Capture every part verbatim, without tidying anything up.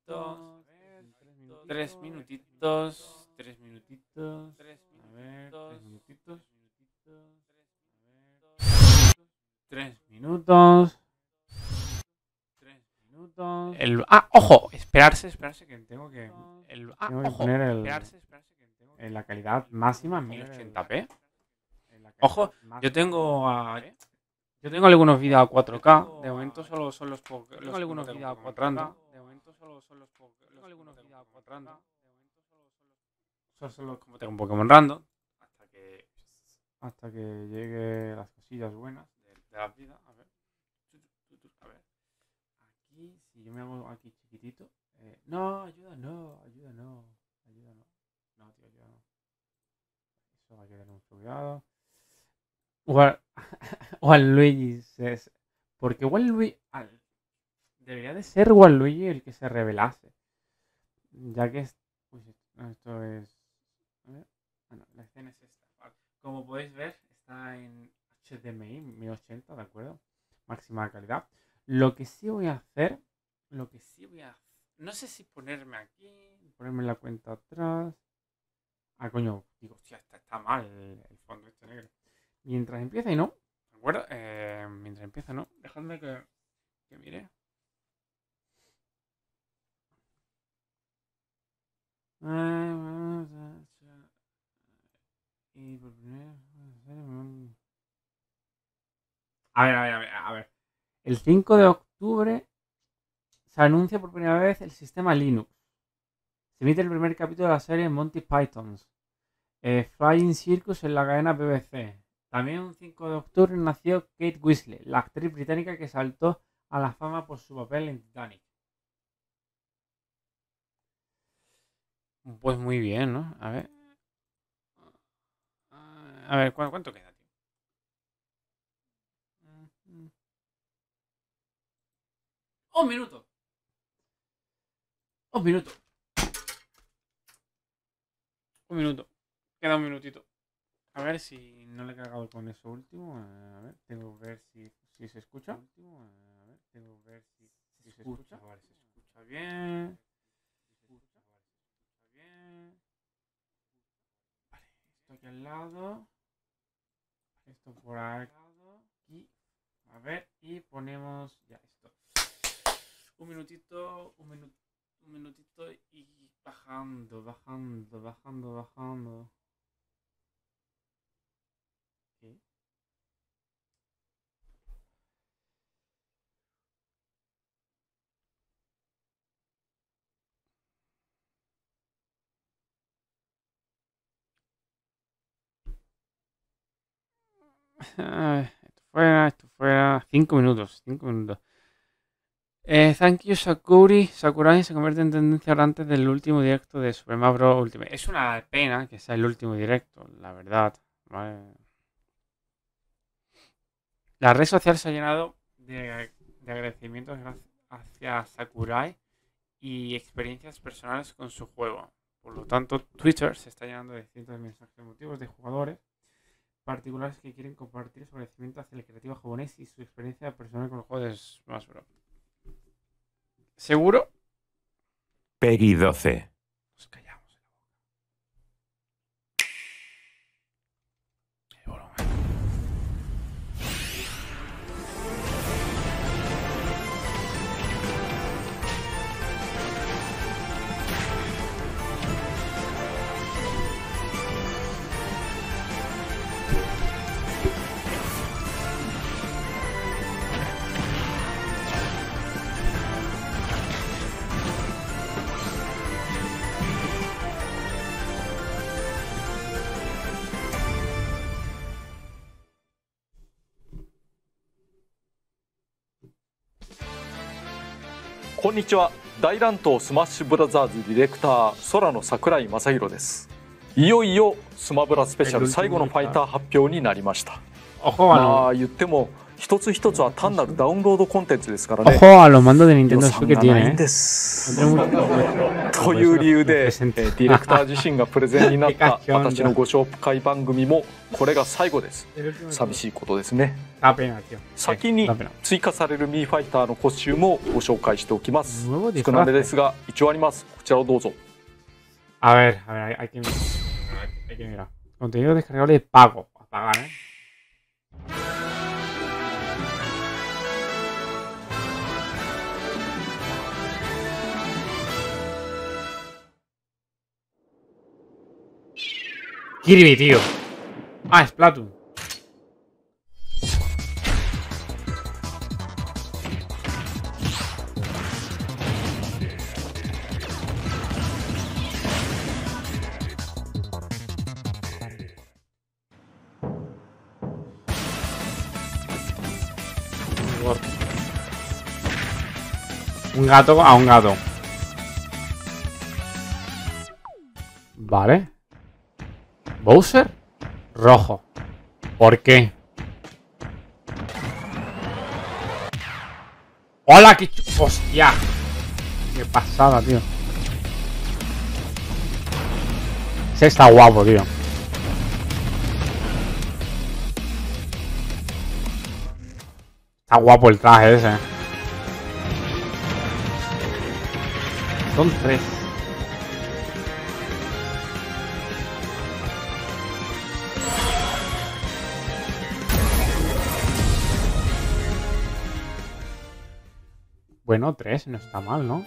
Tres minutitos. Tres minutitos. A ver, tres minutitos. Tres minutos. Tres minutos. El, ah, ojo, esperarse, esperarse que tengo que. El, ah, Tengo que ojo, poner el- esperarse, esperarse que tengo que- En la calidad máxima, mil mil ochenta p. En la calidad Ojo, máxima. yo tengo a, yo tengo algunos vídeos a cuatro K. De momento solo son los pocos. Tengo algunos vídeos a cuatro K. De momento solo son los pocos. Tengo algunos vídeos a cuatro K. Solo son los como tengo un Pokémon random. Hasta que Hasta que llegue las cosillas buenas. de, de la vida. A ver. A ver. Aquí, si yo me hago aquí chiquitito. eh, no, ayuda, no, ayuda, no. Ayuda, no. No, tío, ayuda, no. Eso hay que tener mucho cuidado. Wal- Waluigi es. Porque Waluigi. al- Debería de ser Waluigi el que se revelase. Ya que es. Uy, no, esto es. A ver. Ah, no, la escena es esta. Vale. Como podéis ver, está en H D M I mil ochenta, ¿de acuerdo? Máxima calidad. Lo que sí voy a hacer. Lo que sí voy a hacer. No sé si ponerme aquí. Ponerme la cuenta atrás. Ah, coño. Digo, hostia, está, está mal el, el fondo este negro. Mientras empieza y no. ¿De acuerdo? Eh, mientras empieza, ¿no? Dejadme que, que mire. Y por primera vez- A ver, a ver, a ver, a ver. El cinco de octubre se anuncia por primera vez el sistema Linux. Se emite el primer capítulo de la serie Monty Python's eh, Flying Circus en la cadena B B C. También un cinco de octubre nació Kate Winslet, la actriz británica que saltó a la fama por su papel en Titanic. Pues muy bien, ¿no? A ver. A ver, ¿cu- ¿cuánto queda, tío? Un minuto. Un minuto. Un minuto. Queda un minutito. A ver si no le he cargado con eso último. A ver, tengo que ver si, si se escucha. Último, a ver, tengo que ver si, si se escucha. Vale, se escucha bien. Se escucha bien. Vale, esto aquí al lado. Esto por aquí. A ver, y ponemos ya esto. Un minutito, un minuto, un minutito y bajando, bajando, bajando, bajando. ¿Qué? Ay, esto fuera, esto fuera. Cinco minutos, cinco minutos. Eh, thank you, Sakuri. Sakurai se convierte en tendencia ahora antes del último directo de Super Mario Bros. Ultimate. Es una pena que sea el último directo, la verdad. ¿Vale? La red social se ha llenado de, de agradecimientos gra- hacia Sakurai y experiencias personales con su juego. Por lo tanto, Twitter se está llenando de cientos de mensajes emotivos de jugadores particulares que quieren compartir su agradecimiento hacia el creativo japonés y su experiencia personal con los juegos de Smash Bros. ¿Seguro? Peggy doce. Nos callamos. Konnichiwa. こんにちは。大乱闘スマッシュブラザーズディレクター空野桜井正宏です。いよいよスマブラスペシャル最後のファイター発表になりました。まあ言っても一つ一つは単なるダウンロードコンテンツですからね。 Ojo a los mandos de 予 Nintendo 算 Switch que がない tiene, ん ¿eh? です。 No tiene mucho- という理由で、えーディレクター自身がプレゼンになった私のご紹介番組もこれが最後です。寂しいことですね。 Da pena, tío. 先に Da pena. 追加されるミーファイターのコスチュームをご紹介しておきます。 Nuevo 少なめ disfraz. ですが一応あります。こちらをどうぞ。 A ver, a ver, hay, hay que mirar. Hay que mirar. Contenido descargable de pago. A pagar, ¿eh? Kirby, tío. Ah, Splatoon. Un gato a un gato. Vale. Bowser rojo. ¿Por qué? ¡Hola! ¡Qué ch... ¡Hostia! ¡Qué pasada, tío! Ese está guapo, tío. Está guapo el traje ese. Son tres. Bueno, tres, no está mal, ¿no?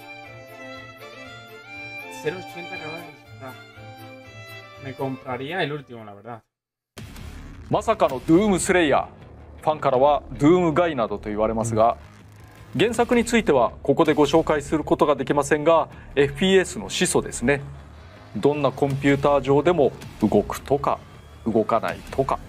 cero coma ochenta acaba de disparar. Me compraría el último, la verdad. まさかのドゥームスレイヤー、ファンからはドゥームガイなどと言われますが、原作についてはここでご紹介することができませんが エフピーエス の始祖ですね。どんなコンピューター上でも動くとか動かないとか。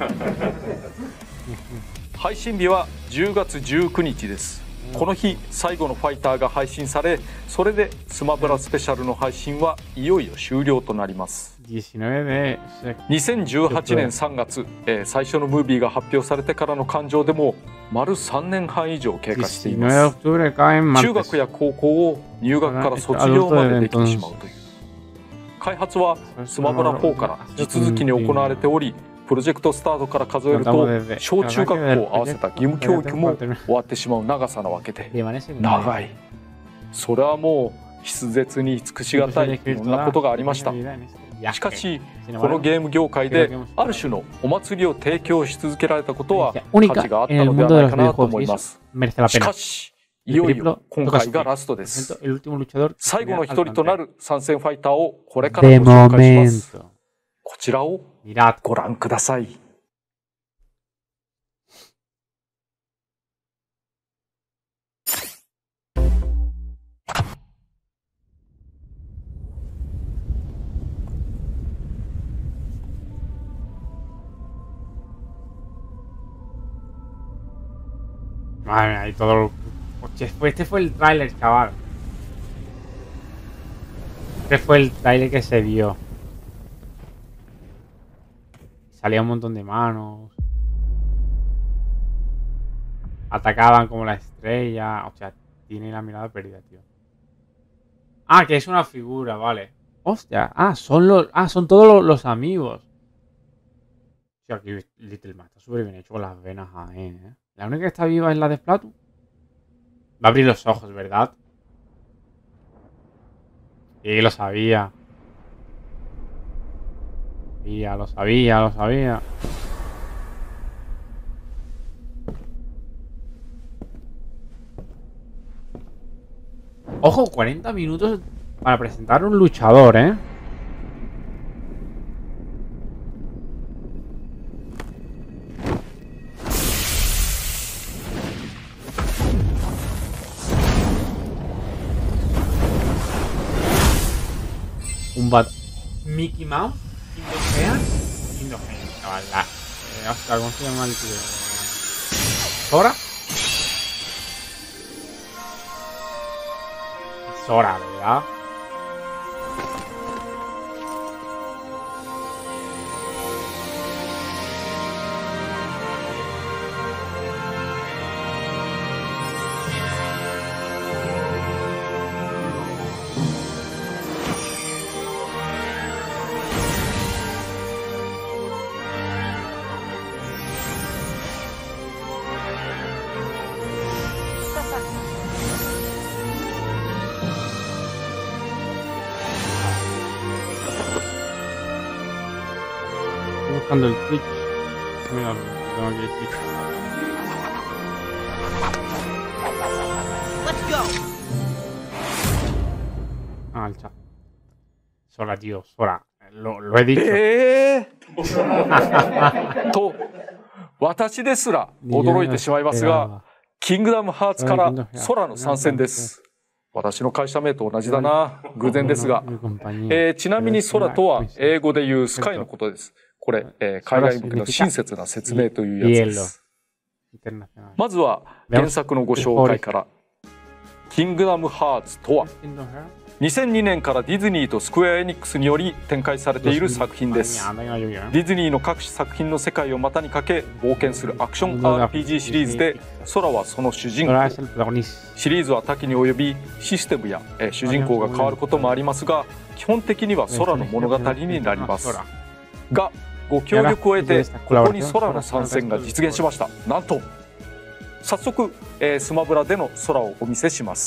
配信日はじゅうがつじゅうくにちです。この日最後のファイターが配信され、それでスマブラスペシャルの配信はいよいよ終了となります。 じゅうきゅうでにせんじゅうはちねんさんがつ、えー、最初のムービーが発表されてからの感情でも丸さんねんはん以上経過しています。中学や高校を入学から卒業までできてしまうという。開発はスマブラフォーから地続きに行われており、プロジェクトスタートから数えると小中学校を合わせた義務教育も終わってしまう長さなわけで、長い。それはもう筆舌に尽くしがたいいろんなことがありました。しかしこのゲーム業界である種のお祭りを提供し続けられたことは価値があったのではないかなと思います。しかしいよいよ今回がラストです。最後の一人となる参戦ファイターをこれからご紹介します。こちらをご覧ください。 Madre mía, y todo lo... Hostia, este fue el tráiler, chaval. Este fue el tráiler que se vio. Salía un montón de manos. Atacaban como la estrella. O sea, tiene la mirada perdida, tío. Ah, que es una figura, vale. Hostia, ah, son los... Ah, son todos los, los amigos. O sea, aquí Little Mac está súper bien hecho con las venas ahí, ¿eh? La única que está viva es la de Splatoon. Va a abrir los ojos, ¿verdad? Sí, lo sabía. Sabía, lo sabía, lo sabía. Ojo, cuarenta minutos para presentar un luchador, ¿eh? Un bat... Mickey Mouse, Indogean, Indogean, chaval, la... Eh, hostia, ¿cómo se llama el tío? ¿Sora? Sora, ¿verdad? buscando el Twitch. Mira, tengo aquí el Twitch. Ah, el chat. Sora, tío, Sora. Lo, lo he dicho. えーと、私ですら驚いてしまいますが、キングダムハーツから空の参戦です。私の会社名と同じだな。偶然ですが。えー、ちなみに空とは英語で言うスカイのことです。これ、えー、海外向けの親切な説明というやつです。まずは原作のご紹介から。キングダムハーツとはにせんにねんからディズニーとスクエアエニックスにより展開されている作品です。ディズニーの各種作品の世界を股にかけ冒険するアクション アールピージー シリーズで、空はその主人公。シリーズは多岐に及びシステムや主人公が変わることもありますが、基本的には空の物語になります。が、ご協力を得てここに空の参戦が実現しました。なんと早速、えー、スマブラでの空をお見せします。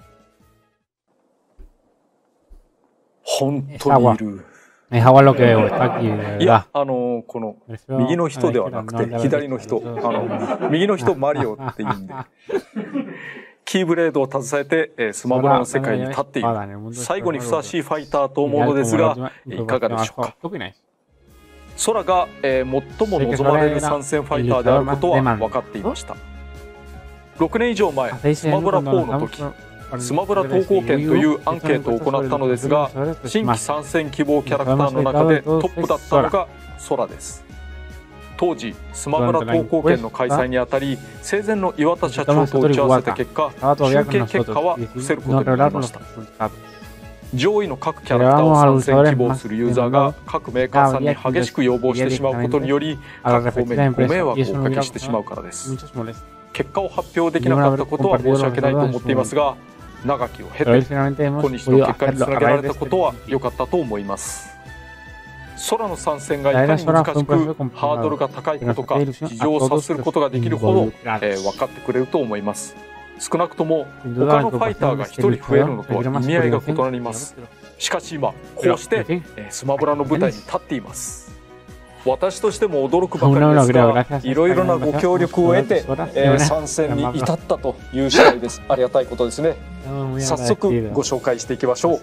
本当にいる。いや、あのこの右の人ではなくて左の人、あの右の人マリオっていうんで、キーブレードを携えて、えー、スマブラの世界に立っている。最後にふさわしいファイターと思うのですが、いかがでしょうか。空が、えー、最も望まれる参戦ファイターであることは分かっていました。ろくねん以上前、スマブラフォーの時、スマブラ投稿権というアンケートを行ったのですが、新規参戦希望キャラクターの中でトップだったのが空です。当時、スマブラ投稿権の開催にあたり、生前の岩田社長と打ち合わせた結果、集計結果は伏せることになりました。上位の各キャラクターを参戦希望するユーザーが各メーカーさんに激しく要望してしまうことにより、各方面にご迷惑をおかけしてしまうからです。結果を発表できなかったことは申し訳ないと思っていますが、長きを経て今日の結果につなげられたことは良かったと思います。空の参戦がいかに難しくハードルが高いことか事情を察することができるほど、えー、分かってくれると思います。少なくとも他のファイターがひとり増えるのとは意味合いが異なります。しかし今こうして、えー、スマブラの舞台に立っています。私としても驚くばかりですが、いろいろなご協力を得て、えー、参戦に至ったという次第です。ありがたいことですね。早速ご紹介していきましょう。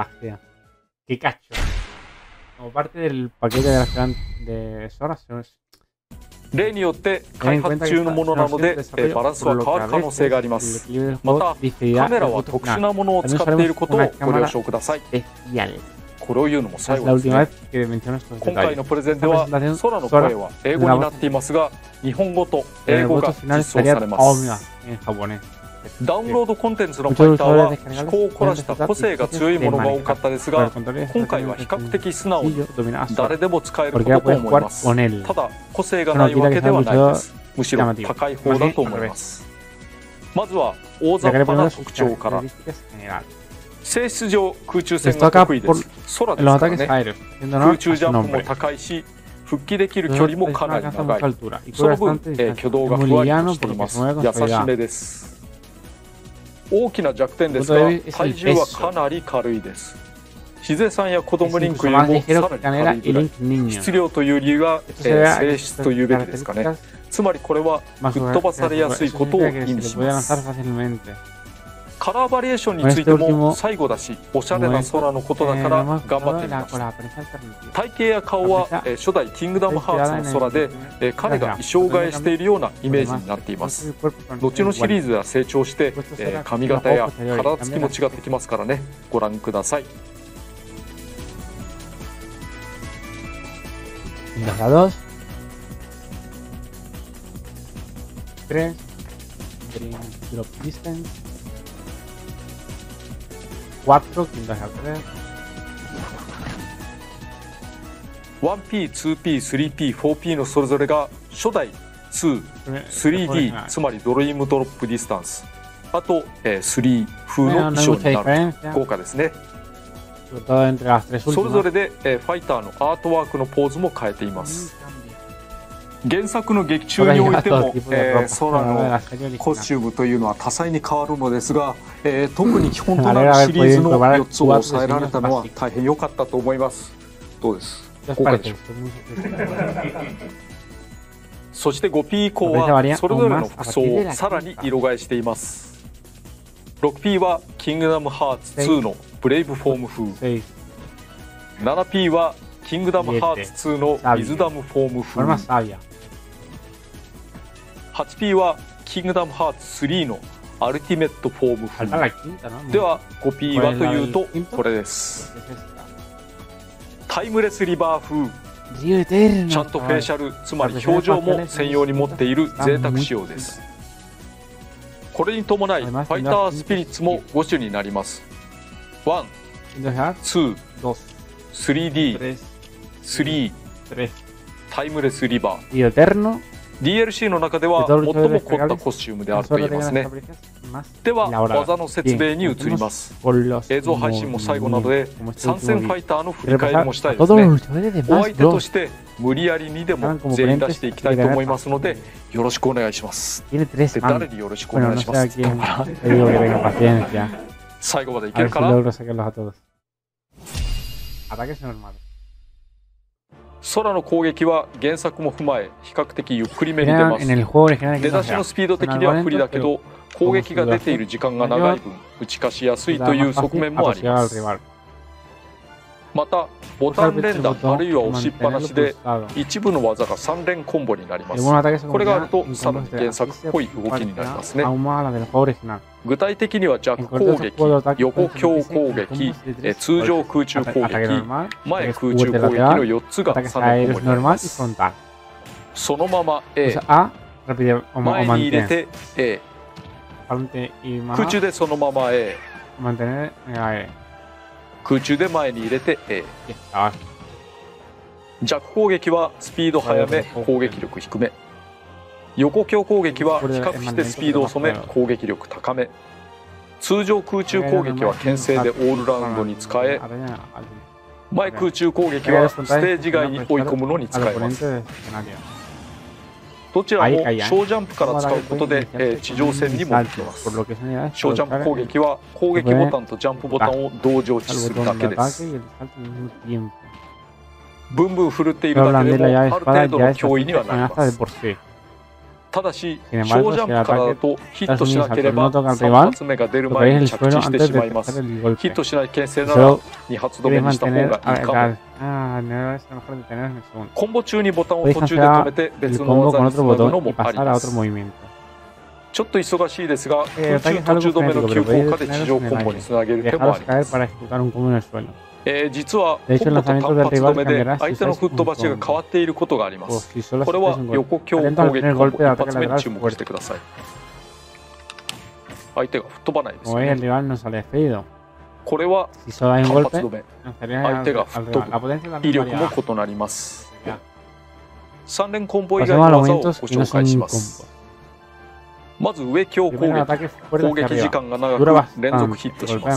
例によって開発中のものなので、バランスは変わる可能性があります。また、カメラは特殊なものを使っていることをご了承ください。これを言うのも最後ですね。今回のプレゼンでは、空の声は英語になっていますが、日本語と英語が実装されます。ダウンロードコンテンツのファイターは趣向を凝らした個性が強いものが多かったですが、今回は比較的素直に誰でも使えることと思います。ただ空性がないわけではないです。むしろ高い方だと思います。まずは大雑把な特徴から。性質上空中戦が得意です。空ですからね。空中ジャンプも高いし、復帰できる距離もかなり長い。その分、えー、挙動がふわりとしています。優しめです。大きな弱点ですが、体重はかなり軽いです。しぜさんや子供リンクよりもさらに軽いぐらい。質量という理由が、えー、性質というべきですかね。つまりこれは吹っ飛ばされやすいことを意味します。カラーバリエーションについても最後だし、おしゃれな空のことだから頑張ってみました。体型や顔は、えー、初代キングダムハーツの空で、えー、彼が衣装替えしているようなイメージになっています。後のシリーズでは成長して、えー、髪型や体つきも違ってきますからね。ご覧ください。ワンピー、ツーピー、スリーピー、フォーピー のそれぞれが初代に、スリーディー つまりドリームドロップディスタンス、あと、えー、スリー風の衣装になると豪華ですね。それぞれで、えー、ファイターのアートワークのポーズも変えています。原作の劇中においても、えー、空のコスチュームというのは多彩に変わるのですが、えー、特に基本となるシリーズのよっつを抑えられたのは大変良かったと思います。どうです？ 効果でしょう。そして ごピー 以降はそれぞれの服装をさらに色替えしています。ろくピー はキングダムハーツツーのブレイブフォーム風、ななピー はキングダムハーツツーのウィズダムフォーム風、はちピー はキングダムハーツスリーのアルティメットフォーム風では ごピー はというとこれです。タイムレスリバー風、ちゃんとフェイシャル、つまり表情も専用に持っている贅沢仕様です。これに伴いファイタースピリッツもご種になります。ワン、ツー、スリーディー、スリー、タイムレスリバー。ディーエルシー の中では最も凝ったコスチュームであると言えますね。では技の説明に移ります。映像配信も最後なので参戦ファイターの振り返りもしたいですね。お相手として無理やりにでも全員出していきたいと思いますのでよろしくお願いします。で誰によろしくお願いしますって言ったから最後までいけるかな。空の攻撃は原作も踏まえ比較的ゆっくりめに出ます。出だしのスピード的には不利だけど攻撃が出ている時間が長い分打ち勝ちやすいという側面もあります。またボタン連打あるいは押しっぱなしで一部の技がさん連コンボになります。これがあるとさらに原作っぽい動きになりますね。具体的には弱攻撃、横強攻撃、通常空中攻撃、前空中攻撃のよっつがさん連コンボになります。そのまま A、前に入れて A、空中でそのまま A、空中で前に入れて A。 弱攻撃はスピード速め攻撃力低め、横強攻撃は比較してスピード遅め攻撃力高め、通常空中攻撃は牽制でオールラウンドに使え、前空中攻撃はステージ外に追い込むのに使えます。どちらも小ジャンプから使うことで、えー、地上戦にもできます。小ジャンプ攻撃は攻撃ボタンとジャンプボタンを同時落ちするだけです。ブンブン振るっているだけでもある程度の脅威にはなります。ただし小ジャンプからだとヒットしなければさん発目が出る前に着地してしまいます。ヒットしない牽制ならに発止めにした方がいいかも。コンボ中にボタンを途中で止めて別の技につなぐのもあります。ちょっと忙しいですが空中途中止めの急降下で地上コンボにつなげる手もあります。えー、実はコンボと単発止めで相手の吹っ飛ばしが変わっていることがあります。これは横強攻撃コンボ一発目に注目してください。相手が吹っ飛ばないですね。これは単発止め、相手が吹っ飛ぶ、威力も異なります。さん連コンボ以外の技をご紹介します。まず上強攻撃、攻撃時間が長く連続ヒットします。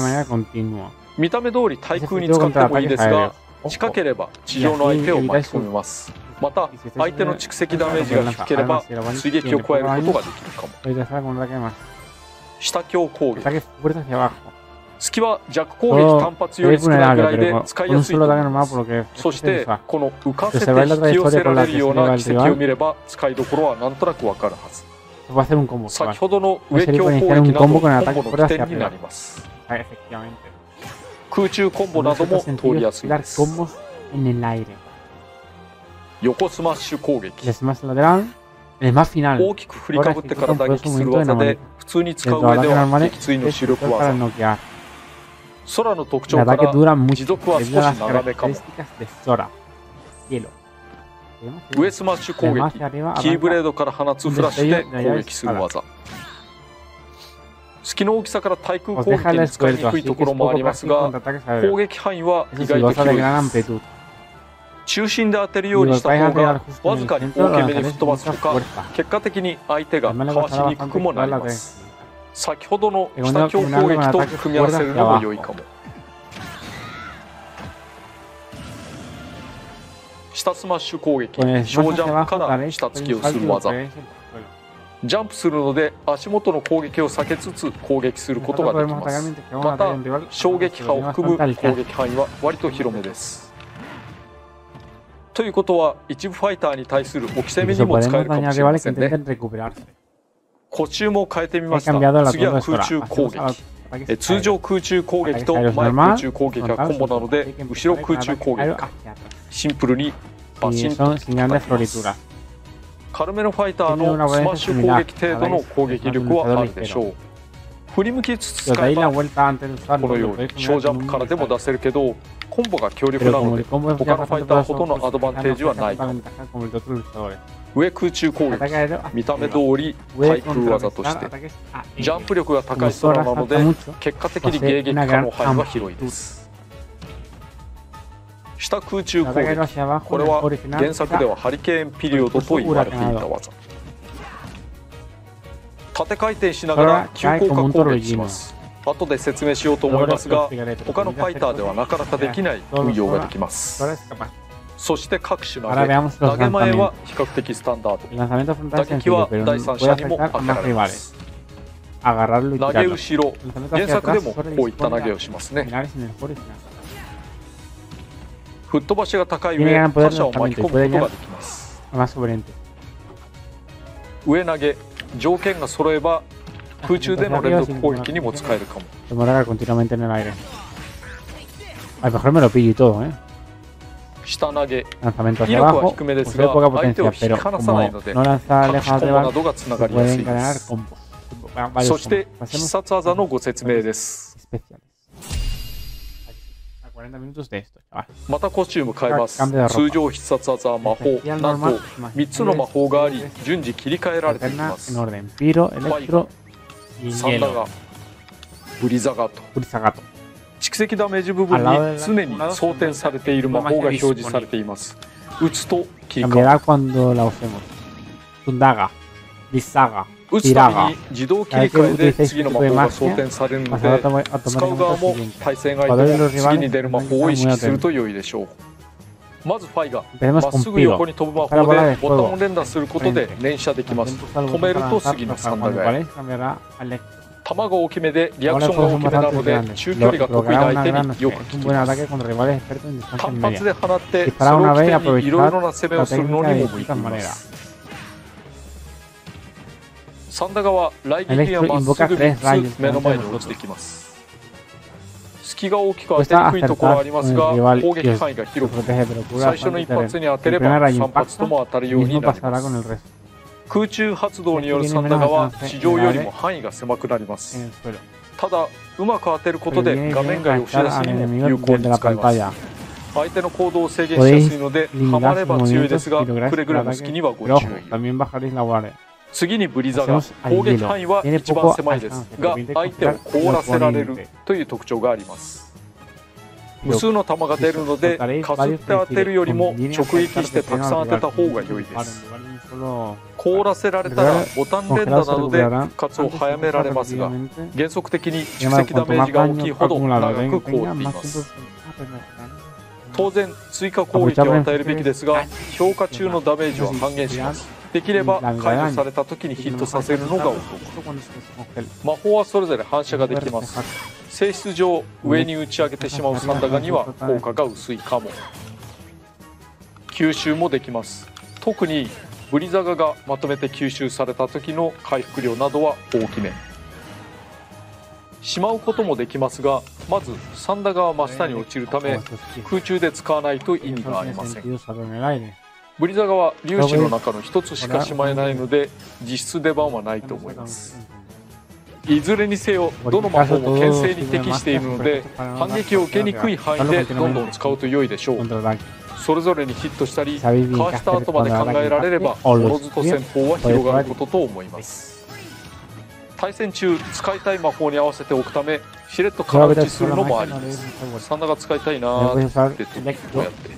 見た目通り対空に使ってもいいですが近ければ地上の相手を巻き込みます。また相手の蓄積ダメージが低ければ追撃を加えることができるかも。下強攻撃、隙は弱攻撃単発より少ないぐらいで使いやすいと思います。そしてこの浮かせて引き寄せられるような軌跡を見れば使いどころはなんとなくわかるはず。先ほどの上強攻撃などコンボの起点になります。空中コンボなども通りやすいです。横スマッシュ攻撃、大きく振りかぶってから打撃する技で普通に使う上では撃墜の主力技。空の特徴から持続は少し長めかも。上スマッシュ攻撃、キーブレードから放つフラッシュで攻撃する技。隙の大きさから対空攻撃に使いにくいところもありますが攻撃範囲は意外と広いです。中心で当てるようにした方がわずかに大きめに吹っ飛ばすとか結果的に相手がかわしにくくもなります。先ほどの下強攻撃と組み合わせるのも良いかも。下スマッシュ攻撃、小ジャンプから下突きをする技。ジャンプするので足元の攻撃を避けつつ攻撃することができます。また衝撃波を含む攻撃範囲は割と広めです。 ということは一部ファイターに対する置き攻めにも使えるかもしれませんね。呼吸も変えてみました。次は空中攻撃。通常空中攻撃と前空中攻撃がコンボなので、後ろ空中攻撃か。シンプルにバチンと決まります。軽めのファイターのスマッシュ攻撃程度の攻撃力はあるでしょう。振り向きつつ使えばこのように小ジャンプからでも出せるけど、コンボが強力なので他のファイターほどのアドバンテージはないかも。上空中攻撃、見た目通り対空技としてジャンプ力が高い空なので結果的に迎撃可能範囲は広いです。下空中攻撃、これは原作ではハリケーンピリオドと言われていた技。縦回転しながら急降下攻撃します。後で説明しようと思いますが、他のファイターではなかなかできない運用ができます。そして各種投げ、投げ前は比較的スタンダード。打撃は第三者にも当てられます。投げ後ろ、原作でもこういった投げをしますね。吹っ飛ばしが高い上、他者を巻き込むことができます。上投げ、条件が揃えば空中での連続攻撃にも使えるかも。下投げ、威力は低めですが相手を引き離さないので各種コンボなどがつながりやすいです。そして必殺技のご説明です。またコスチューム変えます。通常必殺技は魔法、なんとみっつの魔法があり順次切り替えられています。サンダガ、ブリザガと蓄積ダメージ部分に常に装填されている魔法が表示されています。打つと切り替わる。打つたびに自動切り替えで次の魔法が装填されるので、使う側も対戦相手も次に出る魔法を意識すると良いでしょう。まずファイがまっすぐ横に飛ぶ魔法でボタンを連打することで連射できます。止めると次のサンダガへ。球が大きめでリアクションが大きめなので中距離が得意な相手によく効きます。単発で放ってそれを起点にいろいろな攻めをするのにも向いています。サンダガは雷撃にはまっすぐみっつ目の前に落ちてきます。隙が大きく当てにくいところはありますが攻撃範囲が広く最初の一発に当てればさん発とも当たるようになります。空中発動によるサンダガは地上よりも範囲が狭くなります。ただうまく当てることで画面外を押し出すにも有効に使えます。相手の行動を制限しやすいのでハマれば強いですがくれぐれも隙にはご注意。次にブリザガ、攻撃範囲は一番狭いですが相手を凍らせられるという特徴があります。無数の弾が出るのでかすって当てるよりも直撃してたくさん当てた方が良いです。凍らせられたらボタン連打などで復活を早められますが原則的に蓄積ダメージが大きいほど長く凍っています。当然追加攻撃を与えるべきですが評価中のダメージは半減します。できれば解除された時にヒットさせるのがお得。魔法はそれぞれ反射ができます。性質上上に打ち上げてしまうサンダガには効果が薄いかも。吸収もできます。特にブリザガがまとめて吸収された時の回復量などは大きめ。しまうこともできますがまずサンダガは真下に落ちるため空中で使わないと意味がありません。ブリザガは粒子の中の一つしかしまえないので実質出番はないと思います。いずれにせよどの魔法も牽制に適しているので反撃を受けにくい範囲でどんどん使うと良いでしょう。それぞれにヒットしたりかわした後まで考えられればおのずと戦法は広がることと思います。対戦中使いたい魔法に合わせておくためしれっと空打ちするのもありです。サンダガ使いたいなーって時こうやって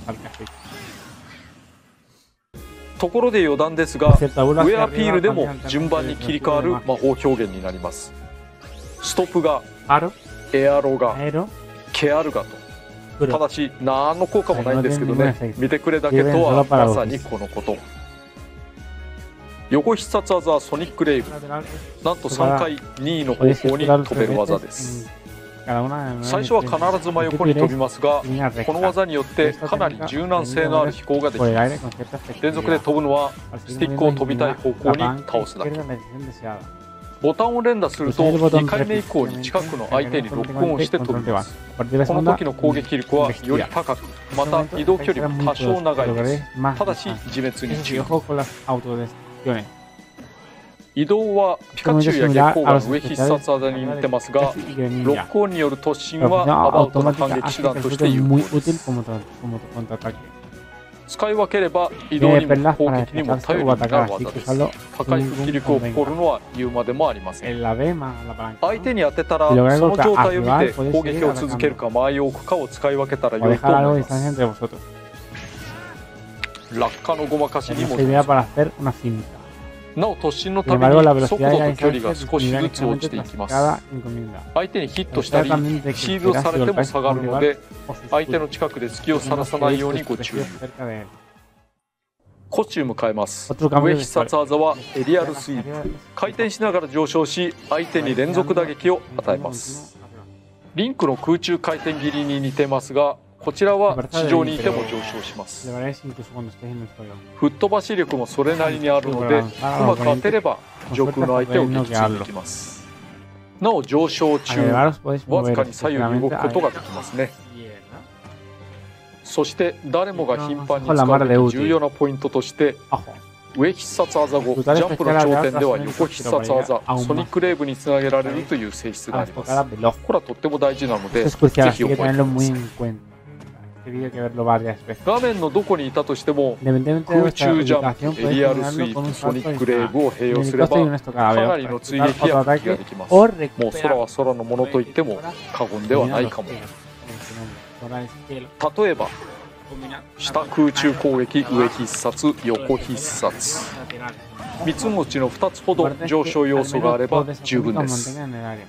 ところで余談ですがウェアピールでも順番に切り替わる魔法表現になります。ストップがエアロがケアルガとただし何の効果もないんですけどね見てくれだけとはまさにこのこと。横必殺技はソニックレイブなんとさんかいにいの方向に飛べる技です。 最初は必ず真横に飛びますが、この技によってかなり柔軟性のある飛行ができます。連続で飛ぶのはスティックを飛びたい方向に倒すだけ。ボタンを連打するとにかいめ以降に近くの相手にロックオンして飛びます。この時の攻撃力はより高く、また移動距離も多少長いです。ただし自滅に注意。移動はピカチュウや月光が上必殺技に似てますが、ロックオンによる突進はアバウトな反撃手段として有効です。使い分ければ移動にも攻撃にも頼りになる技です。高い復帰力を誇るのは言うまでもありません。相手に当てたらその状態を見て攻撃を続けるか間合いを置くかを使い分けたら良いと思います。落下のごまかしにもなお突進のために速度と距離が少しずつ落ちていきます。相手にヒットしたりシールドされても下がるので、相手の近くで隙をさらさないようにご注意。コスチューム変えます。上必殺技はエリアルスイープ。回転しながら上昇し相手に連続打撃を与えます。リンクの空中回転切りに似てますが、こちらは地上にいても上昇します。吹っ飛ばし力もそれなりにあるので、うまく当てれば上空の相手を撃墜できます。なお上昇中、わずかに左右に動くことができますね。そして誰もが頻繁に使うべき重要なポイントとして、上必殺技後、ジャンプの頂点では横必殺技、ソニックレーブにつなげられるという性質があります。これはとっても大事なので、ぜひ覚えてください。画面のどこにいたとしても空中ジャンプ、エリアルスイープ、ソニックレーブを併用すればかなりの追撃や復帰ができます。もう空は空のものと言っても過言ではないかも。例えば下空中攻撃、上必殺、横必殺、みっつのうちのふたつほど上昇要素があれば十分です。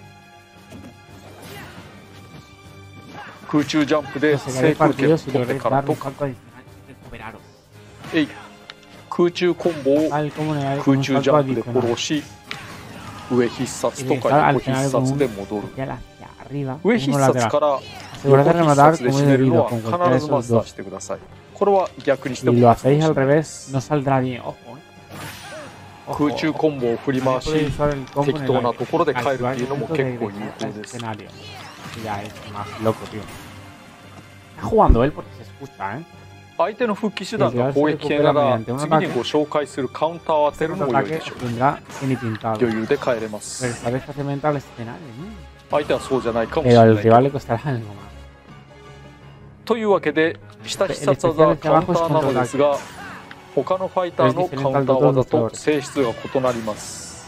空中ジャンプで制空権を取ってからとか、えい空中コンボを空中ジャンプでフォローし、上必殺とか横必殺で戻る。上必殺から横必殺で締めるのは必ずマスターしてください。これは逆にしてもいいです。空中コンボを振り回し、適当なところで帰るっていうのも結構有効です。相手の復帰手段が攻撃系なら、次にご紹介するカウンターを当てるのも良いでしょう。余裕で帰れます。相手はそうじゃないかもしれない。というわけで、下必殺技はカウンターなのですが、他のファイターのカウンター技と性質が異なります。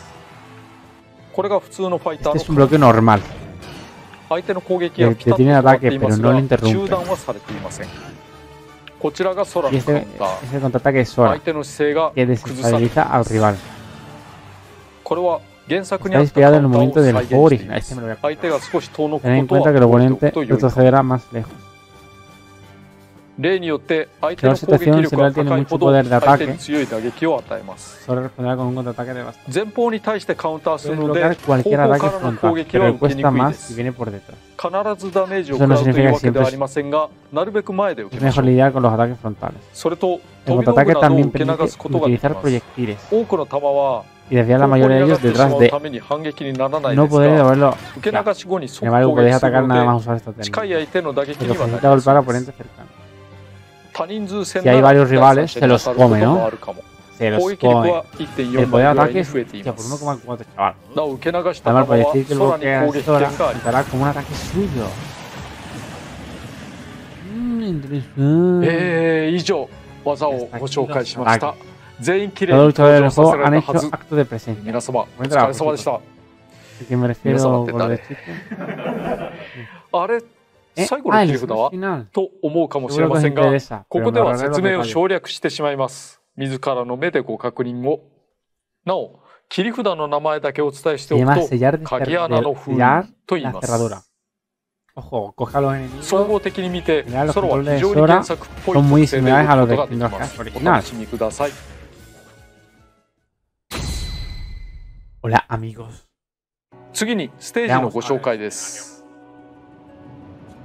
これが普通のファイターの相手の攻撃はピタッと止まっていますが、中断はされていません。こちらが空のカウンター。相手の姿勢が崩されています。これは原作にあったカウンターを再現しています。相手が少し遠のくことは覚えておくと良いかも。例によって相手の攻撃力が高いほど相手に強い打撃を与えます。前方に対してカウンターするので、後方からの攻撃は受けにくいです。必ずダメージを食らうというわけではありませんが、なるべく前で受けましょう。それと飛び道具などを受け流すことができます。多くの弾は後方に上がってしまうために反撃にならないですが、受け流し後に即攻撃するので、近い相手の打撃にはなります。多人数戦なら脱落して当たることもあるかも。攻撃力は いってんよん 倍ぐらいに増えています。なお受け流した弾は空に攻撃権があります。えー、以上技をご紹介しました。全員きれいに登場させられたはず。皆様お疲れ様でした。皆様って誰？あれ最後の切り札はと思うかもしれませんが、ここでは説明を省略してしまいます。自らの目でご確認を。なお、切り札の名前だけお伝えしておくと、鍵穴の封印と言います。総合的に見て、ソロは非常に原作っぽい特性であることができます。お楽しみください。次にステージのご紹介です。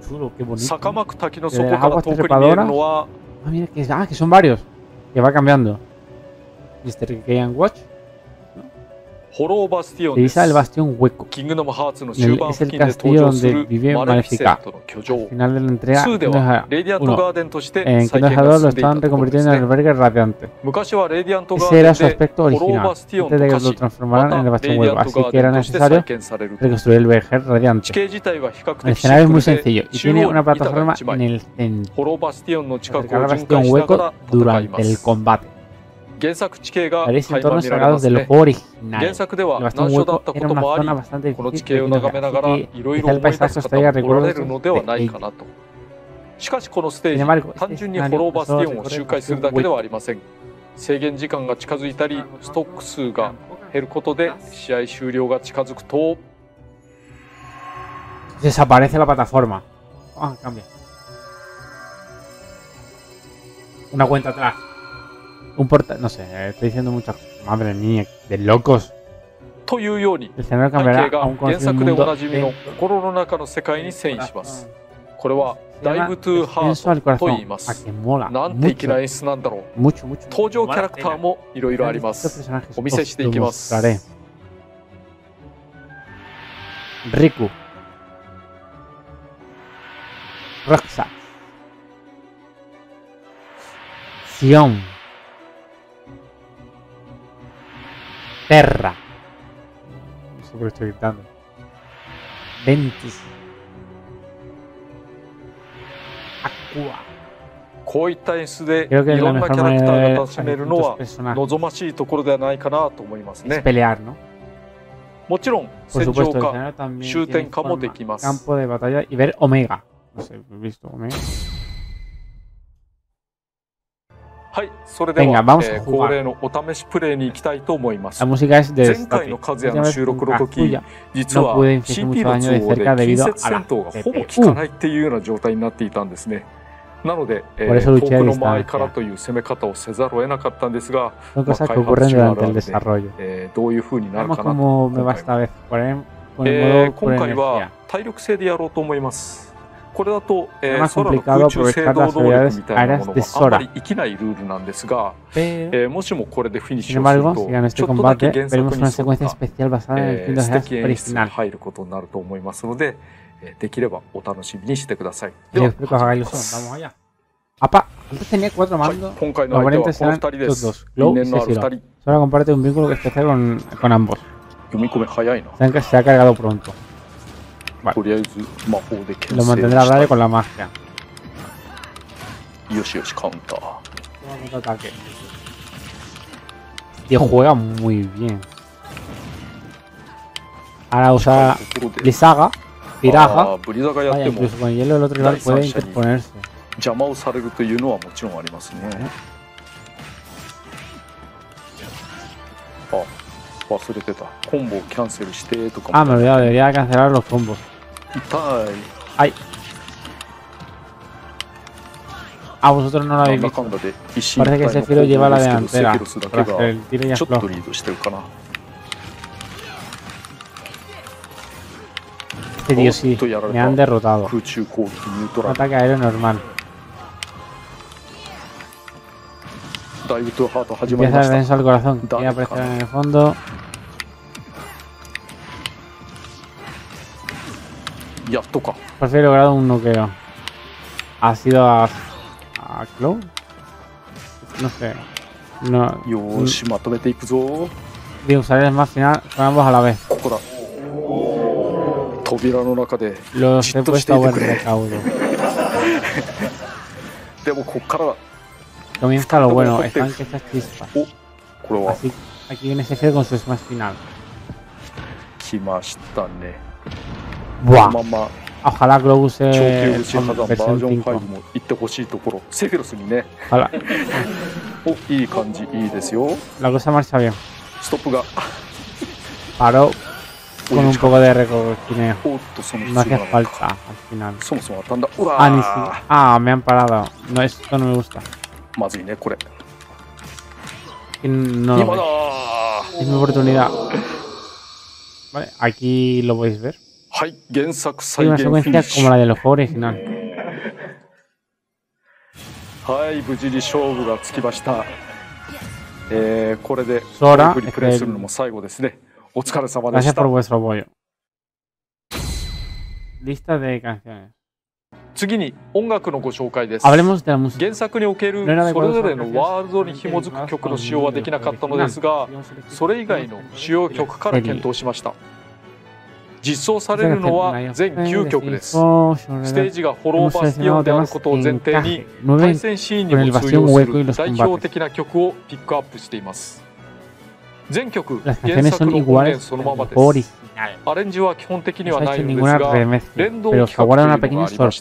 chulo, qué bonito. 坂巻滝の底から遠くに見えるのは Ah, mira, que, ah, que son varios. Que va cambiando. mister Game Watch. ホローバスティオン Se で dice el す。 bastión hueco. キングダムハーツの En el- 終盤 es 付 el 近で登 castillo 場す donde る vive マレフィセン Maléfica. トの居 Al 城。 final de la entrega, ツーで Kingdom は Hearts レディアント uno. ガーデンとして En 再 Kingdom 建 Hearts が dos 進 lo んでいた estaban ところで reconvirtiendo す en ね。 albergue radiante. 昔はレディアントガー Ese デ era ン su で aspecto ホロー original, バスティオン antes と de que 化 lo し、 transformaran ま en el た bastión レディア hueco. ント Así ガー que デ era ンとして necesario 再建されると。 reconstruir el Vejer 地 radiante. 形自体は比較 El 的シ escenario ン es プ muy ルで、 sencillo y 中 tiene 央 una に板が plataforma いち枚。 en el centro. ホローバスティオンの近く Acercar を al 巡回 bastión しなが hueco ら戦い durante ま el す。 combate. 原作地形が Veréis 垣間 entornos 見られま sagrados す del ね。 juego 原 original. 作で El は bastión 難所だっ hueco たこ era と una もあ zona り、 bastante この地 difícil 形 de を眺めなが dominar. ら Así いろ que い quizá ろ el 思い出 paisaje す os 方も traiga おられ recuerdos るのではない de かなと。しかしこのステ Sin ー embargo, ジ、単 este 純にホ escenario ローバスティオン solo を周 recorre 回する el だけで bastión はありません。制限時間が近づいたり、ストック数が hueco. 減ることで試合終了が近づくと、 Desaparece la plataforma. Ah, cambia. Una cuenta atrás. Un portal. No sé, estoy diciendo muchas cosas. Madre mía, de locos. というように El escenario 背 cambiará 景 a が un 原 conocido 作でお mundo なじみの dentro 心の中の世界に遷移します。これは Se llama Dive to Descenso al Heart と言い corazón. ま A す。 que mola. なんて粋な Mucho, 演出なんだろう。 mucho, mucho. 登場キャラクターもいろいろありま Estos す。 personajes お見せしてい os き lo ます。 mostraré. Riku. Roxa. Sion. Terra. No sé por qué estoy gritando. Ventus. Aqua. こういった演出で Creo que い es ろ la んな mejor キャラクタ manera ー de が楽しめるの hacer は muchos personajes. 望ましいところではないかなと思います Es ね。 pelear, ¿no? もちろん Por 戦 supuesto, 場 el か escenario también 終 tiene 点化もで forma, きます。 campo de batalla y ver Omega. No sé, ¿he visto Omega? はい、それで Venga, は、 vamos え a ー jugar. 恒例のお試しプレイに行きたいと思います。 La música es de 前回の Static. カズヤ Esta の vez 収録 con の時、 Kazuya 実 no は pude infligir シーピー mucho の daño 都 de 合 cerca で近 debido 接 a 戦 la 闘が C ほぼ P 効か U. ないっていうような状態になっていたんですね。なので、え Por ー eso 遠 luché く a の前 distancia. からという攻め方をせざるを得なかったんですが、 Son cosas que Makai ocurren Hatsuya durante el Arade. desarrollo. えーどういう風になる Vemos かなと。 cómo me 今 va 回 esta は vez. Por el, con el えー modo por 今回 energía. は体力制でやろうと思います。これだと、え Es ー más 空の complicado 空中制 aprovechar 動 las 能力 habilidades みたいなも aéreas の de があんまり Sora. 生きないルールなんですが、 Pero, えーもしもこれでフィニッ sin シュをする embargo, と si gano ち este ょっとだけ combate, 原作 veremos に una 沿っ secuencia た especial basada en el えー Kingdom 素 Hearts 敵演出が original. 入ることになると思いますので、えーできればお楽しみにしてください。 Y では les explico a 始め Gailson. ます Vamos allá. Apa, antes tenía cuatro はい mandos. 今回の相手はこの Normalmente ふた serán りで estos す。 dos, 因 Glow y 縁のあるふた Sephiroth. り。 Sora comparte un vínculo especial con, con ambos. 読み込め早いな。 Saben que se ha cargado pronto. とりあえず魔法で牽 Lo 制を mantendrá a した raya い。 con la magia. よしよしカウンター。 Toma contraataque. Tío, juega muy bien. Ahora usa ところで Lisaga, あ Tiraja. ーブリザがやっ Vaya, ても incluso con el hielo el otro rival puede Dai Sansha ni- interponerse. 邪魔をされるというのはもちろんありますね。あ、忘れてた。コンボをキャンセルしてとか Ah, も。 me he olvidado, debería cancelar los combos. 痛い。 ¡Ay! Ah, vosotros no lo なん habéis だ visto. かんだで一進一 Parece 退 que の Sephiroth lleva la 攻防ですけど、セ delantera フィロスだ para け hacer が el tiro y ちょっと afloja. リードしてるかな。 Este tío sí, Esto ya lo me han está. derrotado. 空中攻撃ニュート Un ラル。 ataque aéreo normal. ダイブトゥハート始まり Empieza ま el した。 descenso al corazón. Dale, Quiere aparecer cara. en el fondo. やっとか。 Por fin he logrado un noqueo. Ha sido a. a Cloud. No sé. No. よーし、まとめていくぞ。 Digo, usar el más final con ambos a la vez. ここだ。扉の中で。 Los he Chito, puesto a buen estate recaudo. でもこっからだ。 Comienza lo bueno, Joder. están que estas chispas. お、これは Así, aquí viene Sephiroth con su smash final. 来ましたね。 ¡Buah! このまま Ojalá Glow use 長級口火山 con バージ versión ョン cinco. ファイブも行ってほしいところ。セフィロスにね。 Ojalá. お、いい感じ、いいですよ。 La cosa marcha bien. ストップが。 Paró お con い un poco de recocineo. おっと、その No 必要 hace なのか falta al final. そもそも当たんだ。うわ Ah, ni ー si... ah, me han parado. No, esto no me gusta. まずいね、これ。 No, 今だ es mi oportunidad. Vale, aquí lo podéis ver. はい、原作 Hay 再 una 現フィニ secuencia ッシ como ュ。 la del juego original. はい、無事に勝負がつきました。えー、これで Sora, フリプレイするのも最後ですね。お疲れ様でし Gracias た。 por vuestro apoyo. Lista de canciones. 次に音楽のご紹介です。 Hablemos de la música. 原作におけるそれぞれのワールドに紐づく曲の使用はできなかったのですが、それ以外の主要曲から検討しました。実装されるのは全きゅうきょくです。ステージがホローバスティオンであることを前提に、対戦シーンにも通用する代表的な曲をピックアップしています。全曲原作の音源そのままです。アレンジは基本的にはないのですが、連動企画というのがありまして、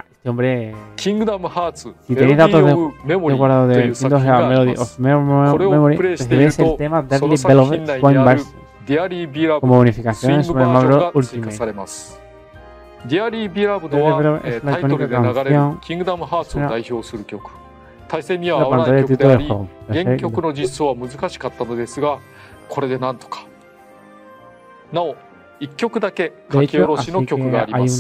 キングダムハーツメロディー・オブ・メモリーという作品があります。これをプレイしていると、その作品内にあるディアリー・ビラブドスイングバージョンが追加されます。ディアリー・ビラブドはタイトルで流れるキングダムハーツを代表する曲。対戦には合わない曲であり、原曲の実装は難しかったのですが、これでなんとか。なお、いっきょくだけ書き下ろしの曲があります。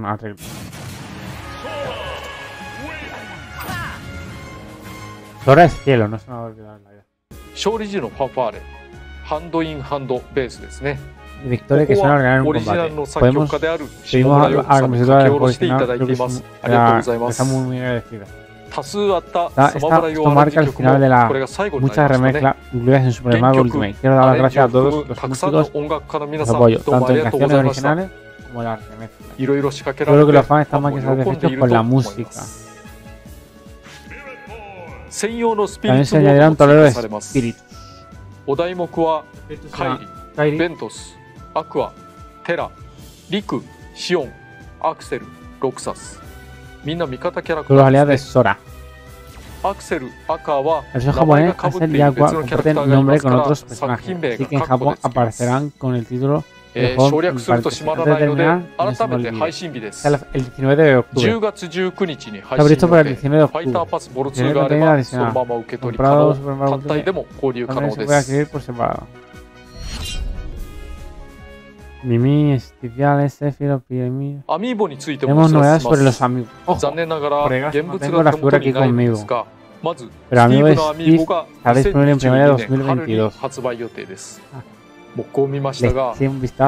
勝利時のファンファーレ、ハンドインハンドベースですね。ここはオリジナルの作曲家である下村陽子さんに書き下ろしていただいています。ありがとうございます。多数あったサマブラ用アレンジ曲もこれが最後になりましたね。原曲、アレンジを含むたくさんの音楽家の皆さん、どうもありがとうございました。いろいろ仕掛けられて、ファンも喜んでいると思います。専用のスピリッツモードも追加されます。お題目はカイリ、ベントス、アクア、テラ、リク、シオン、アクセル、ロクサス。みんな味方キャラクターですね。アクセル、アカーは名前が被っている別のキャラクターがいますから作品名がカッコですね。えー、省略すると閉まらないので改めて配信日です。じゅうがつじゅうくにちに配信予定。ファイターパスボルツーがあればそのまま受け取り可能。単体でも購入可能です。 Mimi, Estivial, Sefiro, Pyramid. アミーボについてもお知らせします。残念ながら現物が手元にないのですが、まずスティーブのアミーボがにせんにじゅうにねん春に発売予定です。僕こう見ましたが、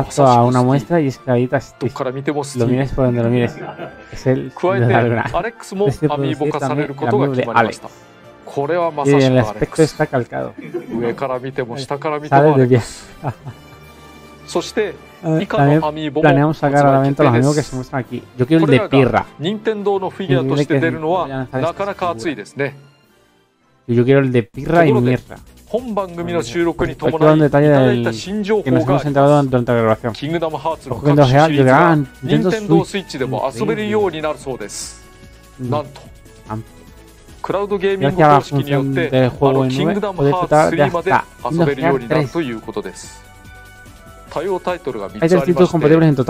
どっから見てもスティーブ。加えてアレックスもアミーボ化されることが決まりました。これはまさしくアレックス。上から見ても下から見てもアレックス。そして以下のアミーボも発売決定です。これらが任天堂のフィギュアとして出るのはなかなか熱いですね。ところで本番組の収録に伴いいただいた新情報があります。キングダムハーツの各種シリーズが任天堂スイッチでも遊べるようになるそうです。なんとクラウドゲーミング方式によってあのキングダムハーツスリーまで遊べるようになるということです。多様タイトルがみっつありまして、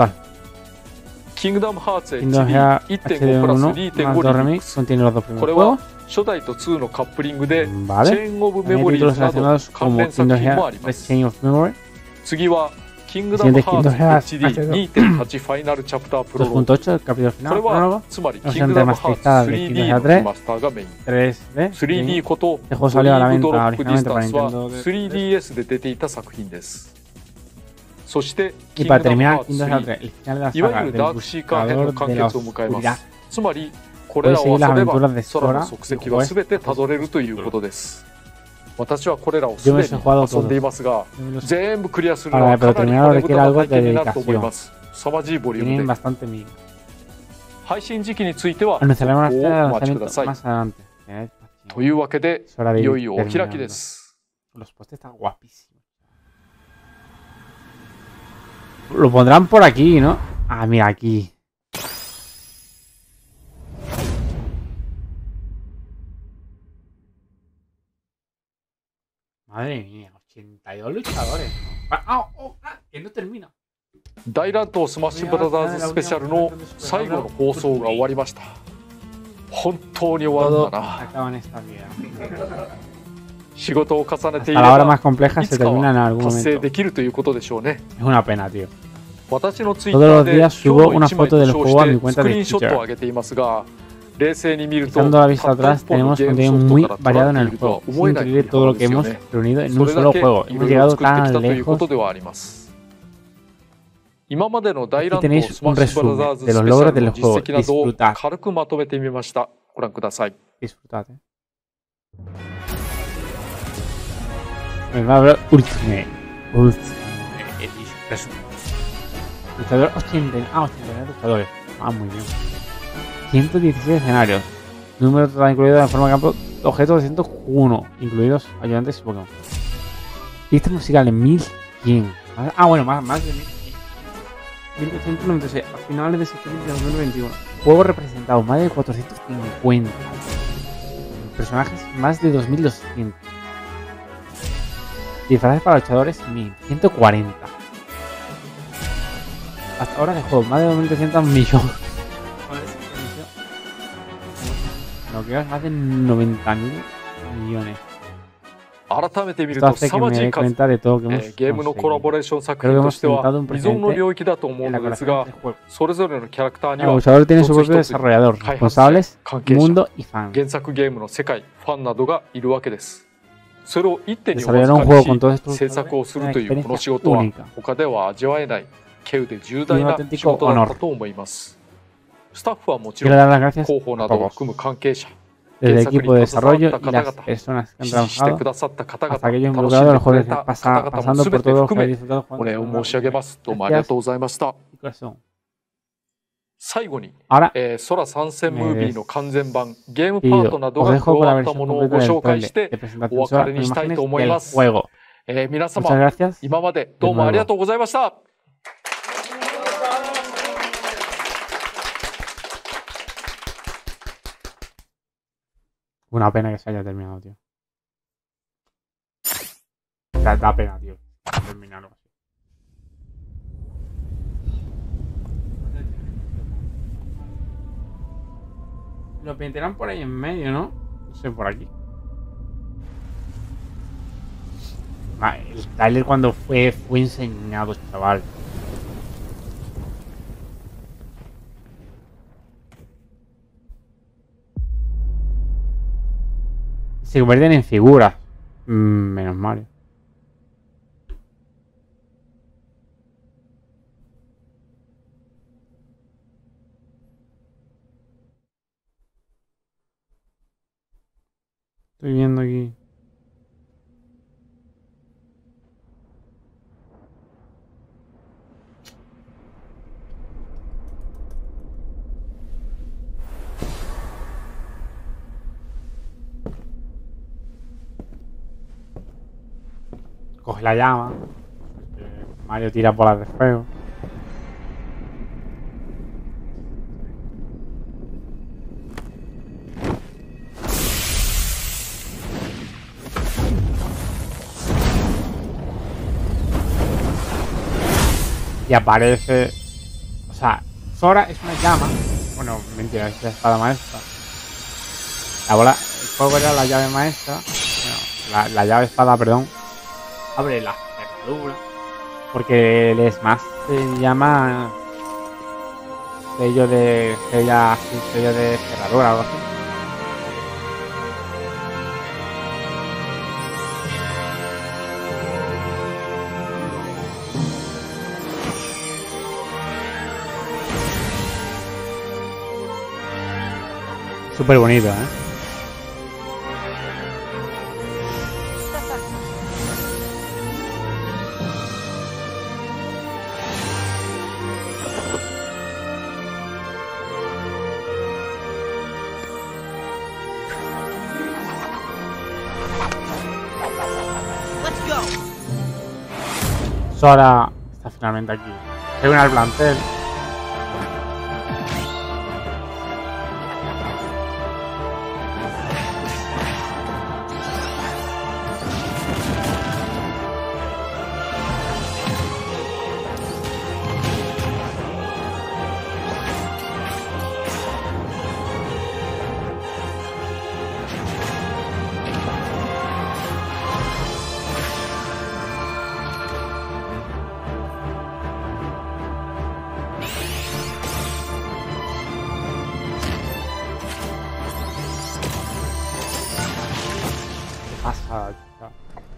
キングダムハーツ エイチディーいってんご プラス にてんご リミックス。これは初代とツーのカップリングでチェーンオブメモリーズなど関連作品もあります。次はキングダムハーツ エイチディーにてんはち ファイナルチャプタープロローグ。これはつまりキングダムハーツ スリーディー のリマスターがメイン。スリーディー ことドリームドロップディスタンスは スリーディーエス で出ていた作品です。そして、キングダムハーツスリー、いわゆるダークシーカー編の完結を迎えます。つまり、これらを遊べば、空の足跡は全てたどれるということです。私はこれらをすでに遊んでいますが、全部クリアするのはかなり骨太な体験になると思います。凄まじいボリュームで。配信時期については、お待ちください。というわけで、いよいよお開きです。 Lo pondrán por aquí, ¿no? Ah, mira, aquí. Madre mía, ochenta y dos luchadores. Ah, oh, ah, que no termina. 大乱闘スマッシュブラザーズスペシャルの最後の放送が終わりました。本当に終わるんだな。仕事を重ねていればいつかは達成できるということでしょうね。 私のツイッターで今日の一枚と称してスクリーンショットを上げていますが、冷静に見ると、たった一本のゲームソフトから取られているとは思えない振り幅ですよね。それだけいろいろ作ってきたということではあります。今までの大乱闘スマッシュブラザーズスペシャルの実績などを軽くまとめてみました。ご覧ください。 Ultimate. Ultimate Edition. Luchador ochenta y nueve. Ah, ochenta y nueve luchadores. Ah, muy bien. ciento dieciséis escenarios. Número total incluido en forma de campo. Objetos doscientos uno. Incluidos ayudantes y Pokémon. Pistas musicales mil cien. Ah, bueno, más, más de mil cien. mil doscientos noventa y seis. A finales de septiembre de dos mil veintiuno. Juegos representados. Más de cuatrocientos cincuenta. Personajes más de dos mil doscientos. Disfraces para luchadores mil ciento cuarenta. Hasta ahora de juego, más de dos mil trescientos millones. Lo que es más de noventa mil millones. 改めて見ると凄まじい数、えー、ゲームのコラボレーション作品としては依存の領域だと思うのですが、それぞれのキャラクターには一つ一つ開発者、関係者、原作ゲームの世界、ファンなどがいるわけです。それを一手にお預かりし制作をするというこの仕事は他では味わえない稀有で重大な仕事だったと思います。スタッフはもちろん広報などを含む関係者、 del equipo de desarrollo y las personas que han trabajado hasta aquellos involucrados en los juegos pasa, pasando por todos los que han disfrutado jugando. 最後に、えー、空参戦ムービーの完全版ゲームパートなどが加わったものをご紹介してお別れにしたいと思います。えー、皆様、今までどうもありがとうございました。 Una pena que se haya terminado, tío. Da, da pena, tío. Terminarlo así. Lo pintarán por ahí en medio, ¿no? No sé, por aquí. Ah, el trailer cuando fue, fue enseñado, chaval. Se convierten en figuras. Mm, menos mal. Estoy viendo aquí. Coge la llama. Mario tira bolas de fuego. Y aparece... O sea, Sora es una llama. Bueno, mentira, es la espada maestra. La bola... El fuego era la llave maestra. Bueno, la, la llave espada, perdón. Abre la cerradura. Porque el Smash se llama... Sello de... Sello, sello de cerradura o algo así. Súper bonito, ¿eh? Sora está finalmente aquí. Se une al plantel. pasada, chica.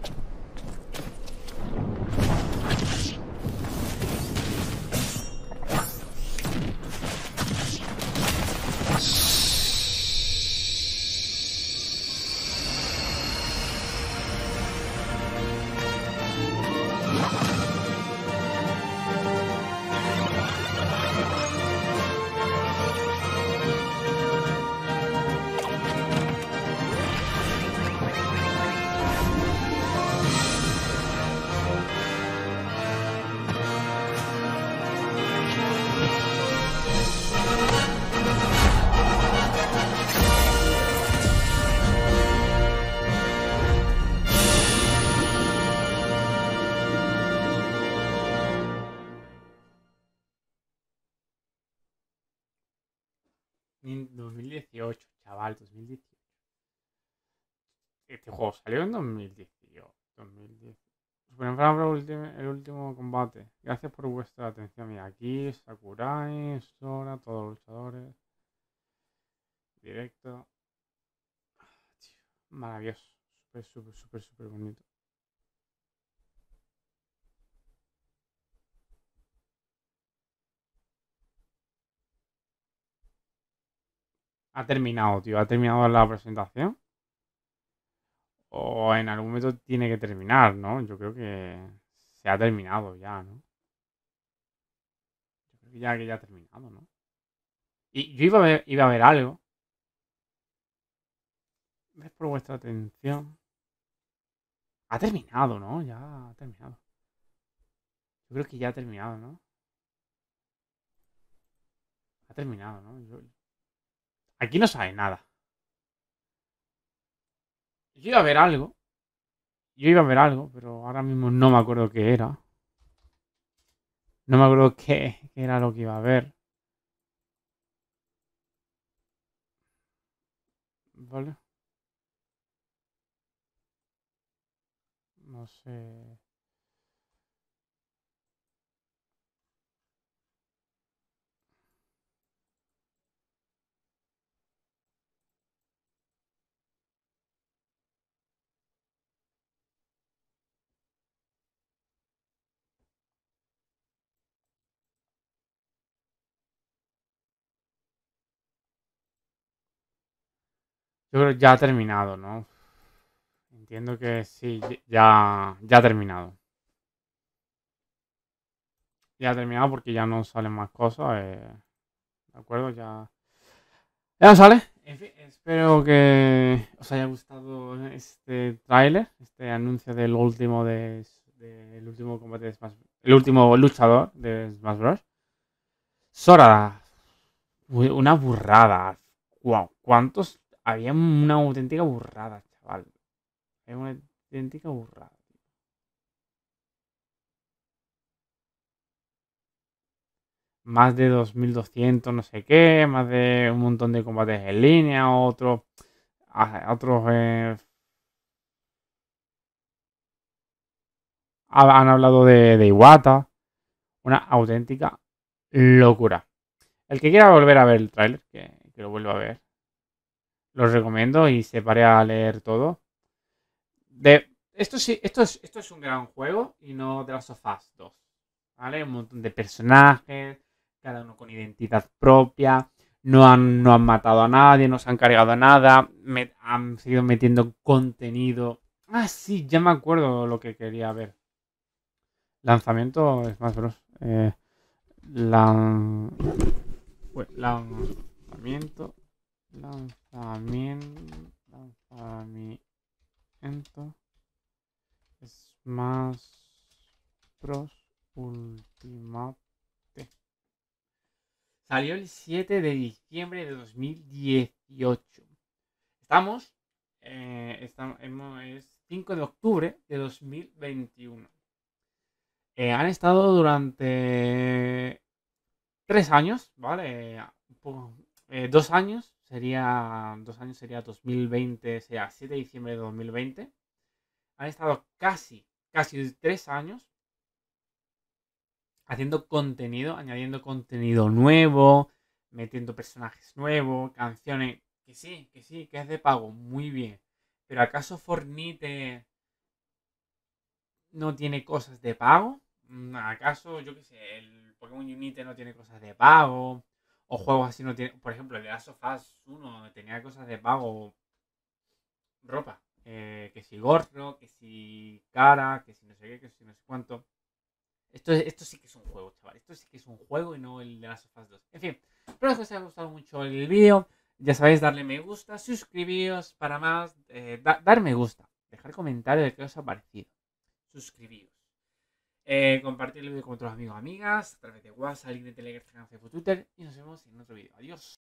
dos mil dieciocho, chaval, dos mil dieciocho. Este juego salió en dos mil dieciocho. dos mil diez. Super Mario Ultimate, el último combate. Gracias por vuestra atención. Mira, aquí Sakurai, Sora, todos los luchadores. Directo. Maravilloso. Súper, súper, súper, súper bonito. Ha terminado, tío. Ha terminado la presentación. O en algún momento tiene que terminar, ¿no? Yo creo que se ha terminado ya, ¿no? Yo creo que ya, que ya ha terminado, ¿no? Y yo iba a ver, iba a ver algo. Gracias por vuestra atención. Ha terminado, ¿no? Ya ha terminado. Yo creo que ya ha terminado, ¿no? Ha terminado, ¿no? Yo... Aquí no sabe nada. Yo iba a ver algo. Yo iba a ver algo, pero ahora mismo no me acuerdo qué era. No me acuerdo qué, qué era lo que iba a ver. ¿Vale? No sé. Yo creo que ya ha terminado, ¿no? Entiendo que sí, ya, ya ha terminado. Ya ha terminado porque ya no salen más cosas. Eh, ¿De acuerdo? Ya, ya no sale. En fin, espero que os haya gustado este tráiler, este anuncio del último de, de, el último combate de Smash, el último luchador de Smash Bros. Sora, una burrada. Wow, ¿cuántos? Había una auténtica burrada, chaval. Había una auténtica burrada. Más de dos mil doscientos no sé qué, más de un montón de combates en línea, otros otros eh, han hablado de, de Iwata, una auténtica locura. El que quiera volver a ver el tráiler, que, que lo vuelva a ver, lo recomiendo y se pare a leer todo. De, esto, sí, esto, es, esto es un gran juego y no de las of Us dos, ¿vale? Un montón de personajes, cada uno con identidad propia. No han, no han matado a nadie, no se han cargado a nada. Me, han seguido metiendo contenido. Ah, sí, ya me acuerdo lo que quería ver. Lanzamiento Smash Bros. Eh, lan... pues, lanzamiento. Lanzamiento. Lanzamiento. Smash Bros. Ultimate. Salió el siete de diciembre de dos mil dieciocho. Estamos, eh, estamos es cinco de octubre de dos mil veintiuno. Eh, han estado durante tres años, ¿vale? Eh, dos años sería dos años sería dos mil veinte, sería siete de diciembre de dos mil veinte. Han estado casi, casi tres años haciendo contenido, añadiendo contenido nuevo, metiendo personajes nuevos, canciones, que sí, que sí, que es de pago, muy bien. ¿Pero acaso Fortnite no tiene cosas de pago? ¿Acaso, yo qué sé, el Pokémon Unite no tiene cosas de pago? O juegos así no tienen... Por ejemplo, el de Last of Us uno tenía cosas de pago. Ropa. Eh, que si gorro, que si cara, que si no sé qué, que si no sé cuánto. Esto, es, esto sí que es un juego, chaval. Esto sí que es un juego y no el de Last of Us dos. En fin, espero que os haya gustado mucho el vídeo. Ya sabéis, darle me gusta, suscribíos para más, eh, da, dar me gusta, dejar comentarios de qué os ha parecido. Suscribíos. Eh, compartir el vídeo con otros amigos o amigas, a través de WhatsApp, link de Telegram, Facebook, Twitter. Y nos vemos en otro vídeo. Adiós.